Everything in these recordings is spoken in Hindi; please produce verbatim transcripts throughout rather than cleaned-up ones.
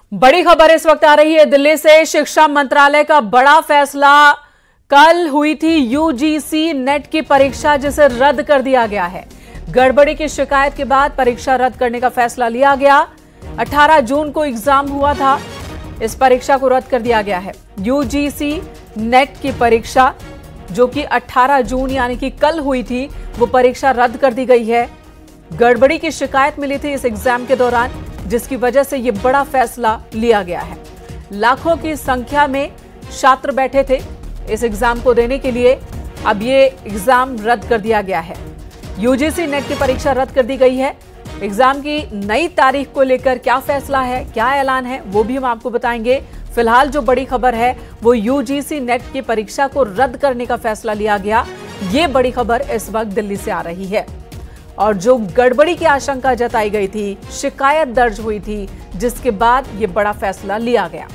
बड़ी खबर इस वक्त आ रही है दिल्ली से। शिक्षा मंत्रालय का बड़ा फैसला। कल हुई थी यूजीसी नेट की परीक्षा, जिसे रद्द कर दिया गया है। गड़बड़ी की शिकायत के बाद परीक्षा रद्द करने का फैसला लिया गया। अठारह जून को एग्जाम हुआ था, इस परीक्षा को रद्द कर दिया गया है। यूजीसी नेट की परीक्षा जो कि अठारह जून यानी कि कल हुई थी, वो परीक्षा रद्द कर दी गई है। गड़बड़ी की शिकायत मिली थी इस एग्जाम के दौरान, जिसकी वजह से यह बड़ा फैसला लिया गया है। लाखों की संख्या में छात्र बैठे थे इस एग्जाम को देने के लिए। अब ये एग्जाम रद्द कर दिया गया है। यूजीसी नेट की परीक्षा रद्द कर दी गई है। एग्जाम की नई तारीख को लेकर क्या फैसला है, क्या ऐलान है, वो भी हम आपको बताएंगे। फिलहाल जो बड़ी खबर है वो यूजीसी नेट की परीक्षा को रद्द करने का फैसला लिया गया। ये बड़ी खबर इस वक्त दिल्ली से आ रही है। और जो गड़बड़ी की आशंका जताई गई थी, शिकायत दर्ज हुई थी, जिसके बाद ये बड़ा फैसला लिया गया।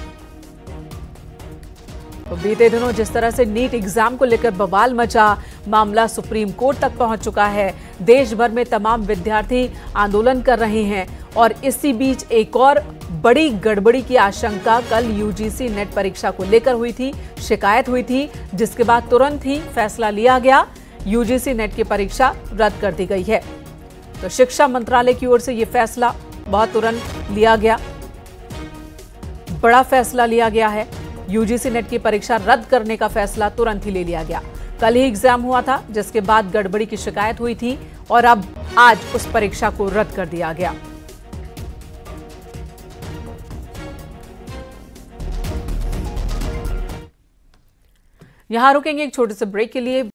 तो बीते दिनों जिस तरह से नीट एग्जाम को लेकर बवाल मचा, मामला सुप्रीम कोर्ट तक पहुंच चुका है। देश भर में तमाम विद्यार्थी आंदोलन कर रहे हैं और इसी बीच एक और बड़ी गड़बड़ी की आशंका कल यूजीसी नेट परीक्षा को लेकर हुई थी। शिकायत हुई थी, जिसके बाद तुरंत ही फैसला लिया गया। यूजीसी नेट की परीक्षा रद्द कर दी गई है। तो शिक्षा मंत्रालय की ओर से यह फैसला बहुत तुरंत लिया गया। बड़ा फैसला लिया गया है। यूजीसी नेट की परीक्षा रद्द करने का फैसला तुरंत ही ले लिया गया। कल ही एग्जाम हुआ था, जिसके बाद गड़बड़ी की शिकायत हुई थी और अब आज उस परीक्षा को रद्द कर दिया गया। यहां रुकेंगे एक छोटे से ब्रेक के लिए।